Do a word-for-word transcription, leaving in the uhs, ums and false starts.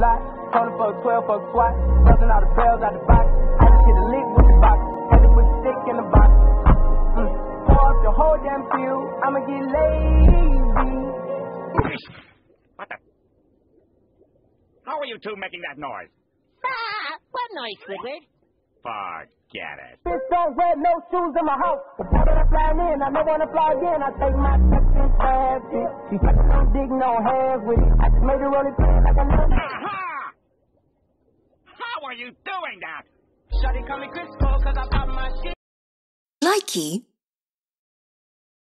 lot. Tony for a twelve for a swat. Busting all the bells out the box. I just hit a lick with the box. Had to put the stick in the box. Mm. Pour up the whole damn field. I'ma get lazy. What the? How are you two making that noise? Ah, what noise, Squidward? Forget it. This don't wear no shoes in my house. The boy that I fly in, I never wanna fly again. I take my fucking fast shit. She fucking no dick, no hands with it. I just made her roll it down like a little. Aha! How are you doing that? Shawty call me Chris Cole, cause I pop my shit. Likey